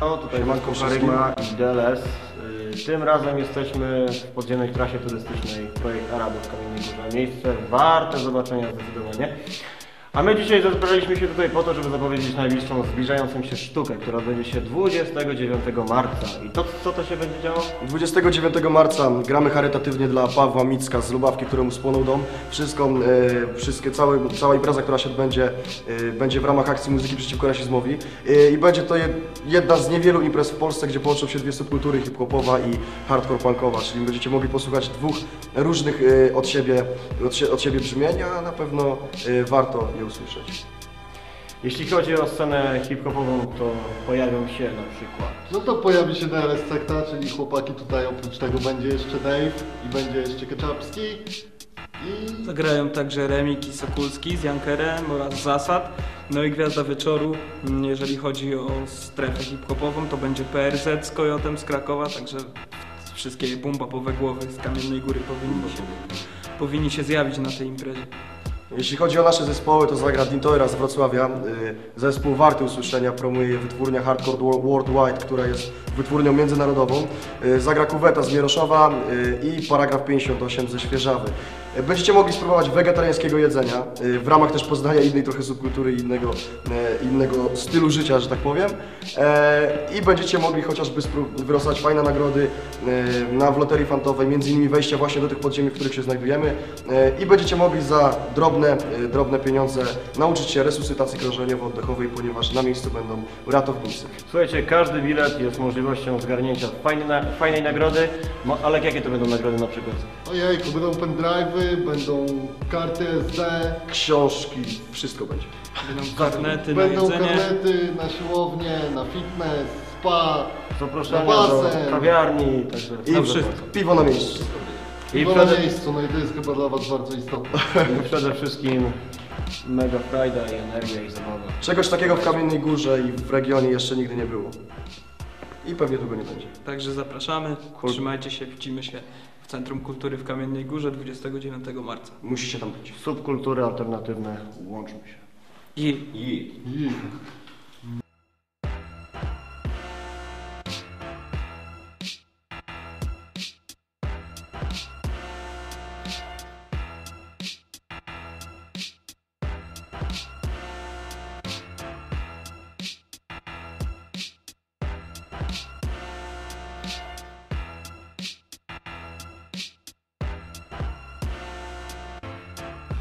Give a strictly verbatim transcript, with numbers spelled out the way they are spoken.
No, tutaj Manko Karyma i D L S. Tym razem jesteśmy w podziemnej trasie turystycznej Projekt Arabów w Kamiennej Górze. Miejsce warte zobaczenia zdecydowanie. A my dzisiaj zebraliśmy się tutaj po to, żeby zapowiedzieć najbliższą zbliżającą się sztukę, która odbędzie się dwudziestego dziewiątego marca. I to, co to się będzie działo? dwudziestego dziewiątego marca gramy charytatywnie dla Pawła Micka z Lubawki, któremu spłonął dom. Wszystko, e, wszystkie, cały, cała impreza, która się odbędzie, e, będzie w ramach akcji muzyki przeciwko rasizmowi. E, I będzie to jedna z niewielu imprez w Polsce, gdzie połączą się dwie subkultury, hip-hopowa i hardcore punkowa, czyli będziecie mogli posłuchać dwóch różnych e, od, siebie, od, od siebie brzmień, a na pewno e, warto je usłyszeć. Jeśli chodzi o scenę hip-hopową, to pojawią się na przykład... No to pojawi się D L S Sekta, czyli chłopaki tutaj, oprócz tego będzie jeszcze Dave i będzie jeszcze Ketchupski. I... Zagrają także Remik i Sokulski z Jankerem oraz Zasad. No i gwiazda wieczoru, jeżeli chodzi o strefę hip-hopową, to będzie P R Z z Kojotem z Krakowa, także wszystkie boom-bapowe głowy z Kamiennej Góry powinni się, powinni się zjawić na tej imprezie. Jeśli chodzi o nasze zespoły, to zagra Dintoera z Wrocławia. Zespół warty usłyszenia, promuje je wytwórnia Hardcore Worldwide, która jest wytwórnią międzynarodową. Zagra Kuweta z Mieroszowa i Paragraf pięćdziesiąt osiem ze Świeżawy. Będziecie mogli spróbować wegetariańskiego jedzenia, w ramach też poznania innej trochę subkultury i innego, innego stylu życia, że tak powiem. I będziecie mogli chociażby wylosować fajne nagrody na w loterii fantowej, między innymi wejścia właśnie do tych podziemi, w których się znajdujemy. I będziecie mogli za drobne, drobne pieniądze nauczyć się resuscytacji krążeniowo-oddechowej, ponieważ na miejscu będą ratownicy. Słuchajcie, każdy bilet jest możliwością zgarnięcia fajnej, fajnej nagrody, ale jakie to będą nagrody na przykład? Ojejku, będą pendrive'y, będą karty S D, Książki, wszystko będzie. Będą karnety na będą jedzenie. karnety na siłownię, na fitness, spa, Zaproszenia na do basen. kawiarni, także I dobrze wszystko. bardzo. Piwo na miejscu. I piwo na przede, miejscu, no i to jest chyba dla Was bardzo istotne. i przede wszystkim mega frajda i energia i zabawa. Czegoś takiego w Kamiennej Górze i w regionie jeszcze nigdy nie było. I pewnie długo nie będzie. Także zapraszamy, trzymajcie się, widzimy się w Centrum Kultury w Kamiennej Górze dwudziestego dziewiątego marca. Musicie tam być. Subkultury alternatywne, łączmy się. I I...